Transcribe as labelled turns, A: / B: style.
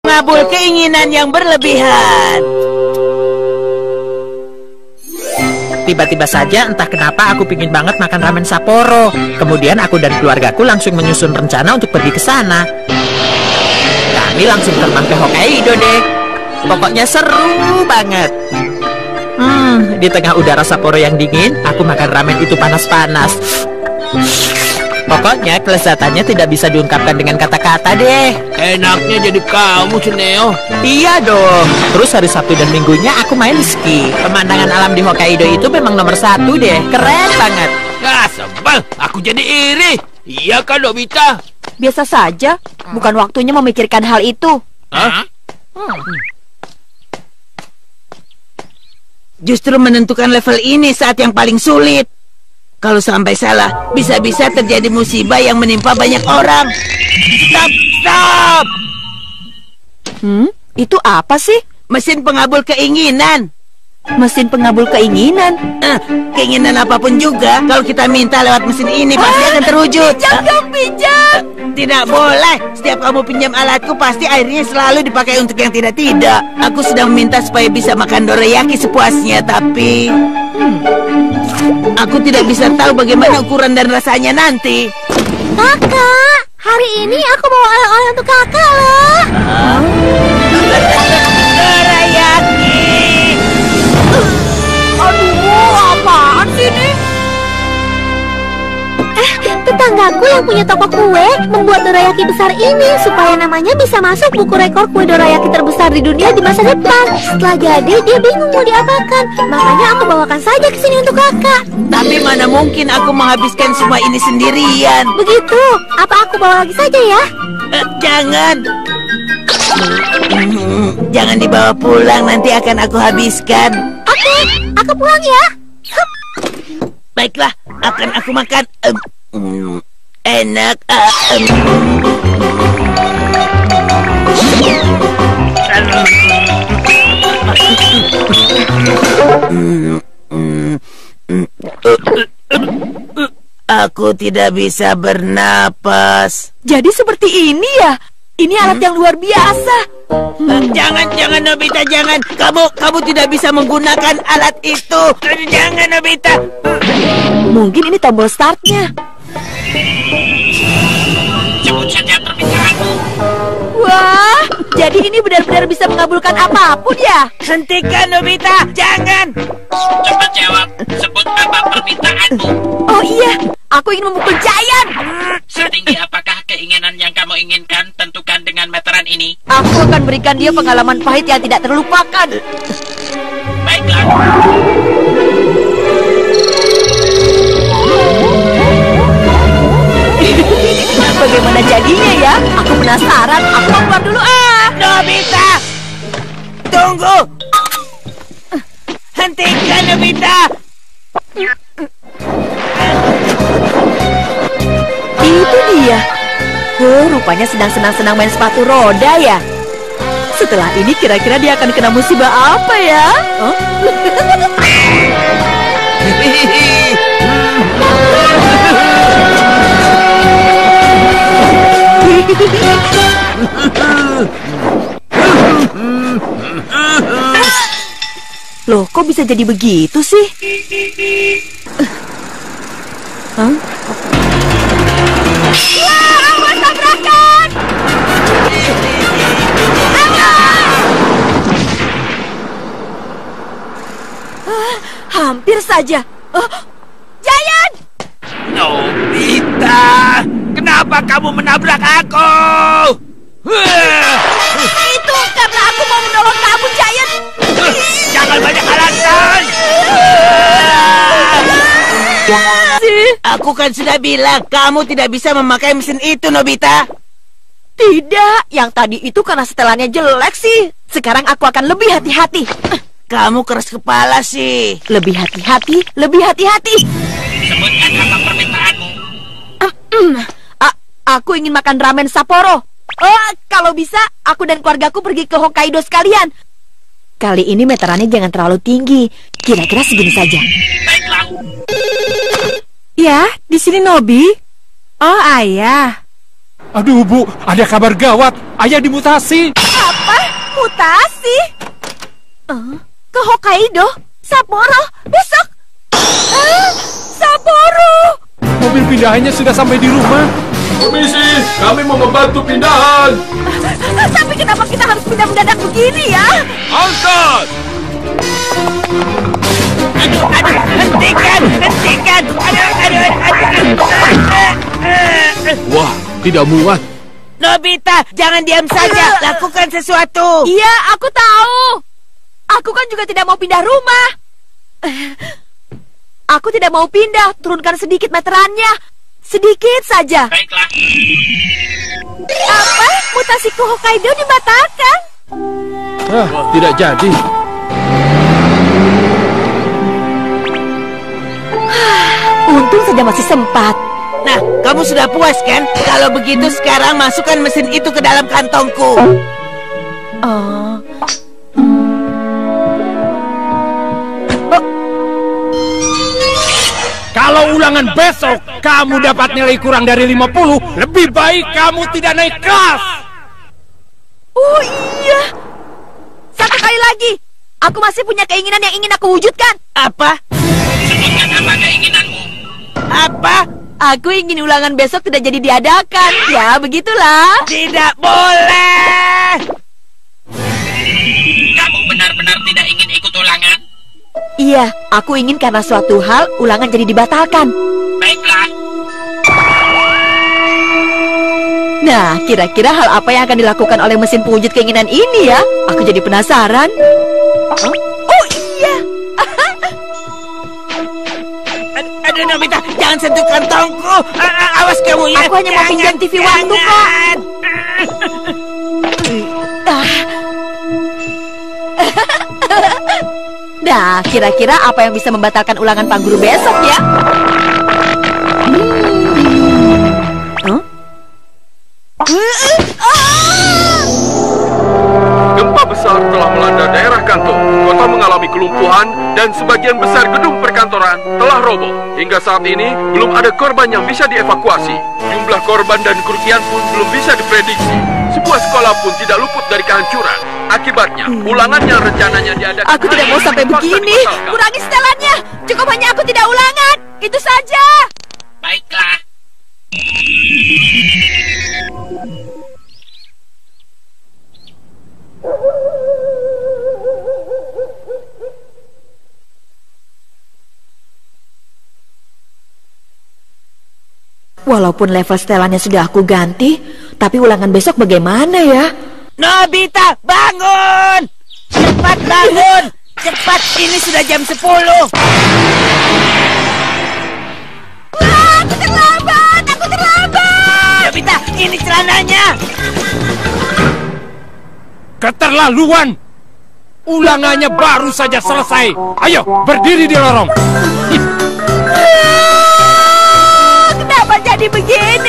A: mengabul keinginan yang berlebihan.
B: Tiba-tiba saja entah kenapa aku pingin banget makan ramen Sapporo. Kemudian aku dan keluargaku langsung menyusun rencana untuk pergi ke sana. Kami langsung terbang ke Hokkaido deh. Pokoknya seru banget. Di tengah udara Sapporo yang dingin, aku makan ramen itu panas-panas. Pokoknya kelezatannya tidak bisa diungkapkan dengan kata-kata deh.
C: Enaknya jadi kamu, Suneo.
B: Iya dong. Terus hari Sabtu dan Minggunya aku main ski. Pemandangan alam di Hokkaido itu memang nomor 1 deh. Keren banget.
C: Ya, sebel. Aku jadi iri. Iya kan, Nobita?
D: Biasa saja. Bukan waktunya memikirkan hal itu.
C: Hah?
A: Justru menentukan level ini saat yang paling sulit. Kalau sampai salah, bisa-bisa terjadi musibah yang menimpa banyak orang. Stop, stop!
D: Itu apa sih?
A: Mesin pengabul keinginan.
D: Mesin pengabul keinginan.
A: Keinginan apapun juga, kalau kita minta lewat mesin ini pasti akan terwujud.
D: Pinjam dong, pinjam.
A: Tidak boleh. Setiap kamu pinjam alatku, pasti akhirnya selalu dipakai untuk yang tidak-tidak. Aku sedang minta supaya bisa makan dorayaki sepuasnya, tapi aku tidak bisa tahu bagaimana ukuran dan rasanya nanti.
E: Kakak, hari ini aku bawa oleh-oleh untuk kakak loh.
A: Dorayaki.
D: Aduh, apaan sih ini?
E: Tetanggaku yang punya toko kue membuat dorayaki besar ini supaya namanya bisa masuk buku rekor kue dorayaki terbesar di dunia di masa depan. Setelah jadi, dia bingung mau diapakan. Makanya aku bawakan saja ke sini untuk kakak.
A: Tapi mana mungkin aku menghabiskan semua ini sendirian.
E: Begitu, apa aku bawa lagi saja ya?
A: Jangan. Jangan dibawa pulang, nanti akan aku habiskan.
E: Oke, aku pulang ya.
A: Baiklah, akan aku makan. Enak. Aku tidak bisa bernapas.
D: Jadi seperti ini ya? Ini alat yang luar biasa.
A: Jangan Nobita, jangan. Kamu tidak bisa menggunakan alat itu. Jangan Nobita.
D: Mungkin ini tombol startnya.
C: Sebut saja permintaanmu.
D: Wah, jadi ini benar-benar bisa mengabulkan apapun ya?
A: Hentikan Nobita, jangan.
C: Cepat jawab. Sebut apa permintaanmu.
D: Oh iya, aku ingin memukul Giant.
C: Setinggi apakah keinginan yang kamu inginkan? Tentukan dengan meteran ini.
D: Aku akan berikan dia pengalaman pahit yang tidak terlupakan.
C: Baiklah.
D: Bagaimana jadinya ya? Aku penasaran. Aku mau keluar dulu
A: Nobita, tunggu. Hentikan Nobita.
D: Itu dia. Oh, rupanya sedang senang-senang main sepatu roda ya. Setelah ini kira-kira dia akan kena musibah apa ya? Loh, kok bisa jadi begitu sih?
E: Awas tabrakan!
D: Hampir saja. Giant!
C: Nobita, kenapa kamu menabrak aku?
D: Itu karena aku mau menolong kamu, Giant.
C: Jangan banyak alasan.
A: Aku kan sudah bilang kamu tidak bisa memakai mesin itu, Nobita.
D: Tidak, yang tadi itu karena setelannya jelek sih. Sekarang aku akan lebih hati-hati.
A: Kamu keras kepala sih.
D: Lebih hati-hati, lebih hati-hati.
C: Sebutkan apa permintaanmu.
D: Aku ingin makan ramen Sapporo. Kalau bisa, aku dan keluargaku pergi ke Hokkaido sekalian. Kali ini meterannya jangan terlalu tinggi. Kira-kira segini saja.
C: Baiklah.
D: Ya, di sini Nobi. Oh, ayah.
F: Aduh Bu, ada kabar gawat. Ayah dimutasi.
D: Apa? Apa? Mutasi? Ke Hokkaido? Sapporo? Besok? Sapporo!
F: Mobil pindahannya sudah sampai di rumah.
G: Permisi, kami mau membantu pindahan.
D: Tapi kenapa kita harus pindah mendadak begini ya?
G: Angkat!
A: Hentikan!
F: Wah, tidak muat.
A: Nobita, jangan diam saja. Lakukan sesuatu.
D: Iya, aku tahu. Aku kan juga tidak mau pindah rumah. Aku tidak mau pindah. Turunkan sedikit meterannya. Sedikit saja.
C: Baiklah.
D: Apa? Mutasi ke Hokkaido dibatalkan?
F: Tidak jadi.
D: Untung saja masih sempat.
A: Nah, kamu sudah puas kan? Kalau begitu sekarang masukkan mesin itu ke dalam kantongku.
F: Kalau ulangan besok kamu dapat nilai kurang dari 50, lebih baik kamu tidak naik kelas.
D: Oh iya. Satu kali lagi. Aku masih punya keinginan yang ingin aku wujudkan.
A: Apa?
C: Sebutkan apa keinginanmu?
A: Apa?
D: Aku ingin ulangan besok tidak jadi diadakan. Ya, begitulah.
A: Tidak boleh.
C: Kamu benar-benar tidak ingin ikut ulangan?
D: Iya, aku ingin karena suatu hal ulangan jadi dibatalkan.
C: Baiklah.
D: Nah, kira-kira hal apa yang akan dilakukan oleh mesin pewujud keinginan ini ya? Aku jadi penasaran. Oh iya.
A: Aduh, Nobita, jangan sentuh kantongku. Awas kamu ya.
D: Aku hanya mau pinjam TV waktu kok. Nah, kira-kira apa yang bisa membatalkan ulangan Pak Guru besok ya?
G: Gempa besar telah melanda daerah Kanto. Kota mengalami kelumpuhan dan sebagian besar gedung perkantoran telah roboh. Hingga saat ini belum ada korban yang bisa dievakuasi. Jumlah korban dan kerugian pun belum bisa diprediksi. Sebuah sekolah pun tidak luput dari kehancuran. Akibatnya, ulangan yang rencananya diadakan
D: Aku tidak mau sampai begini. Kurangi setelannya. Cukup hanya aku tidak ulangan. Itu saja.
C: Baiklah.
D: Walaupun level setelannya sudah aku ganti, tapi ulangan besok bagaimana ya?
A: Nobita, bangun! Cepat bangun! Cepat, ini sudah jam 10.
D: Wah, aku terlambat! Aku terlambat!
A: Nobita, ini celananya.
F: Keterlaluan. Ulangannya baru saja selesai. Ayo, berdiri di lorong.
D: Kenapa jadi begini?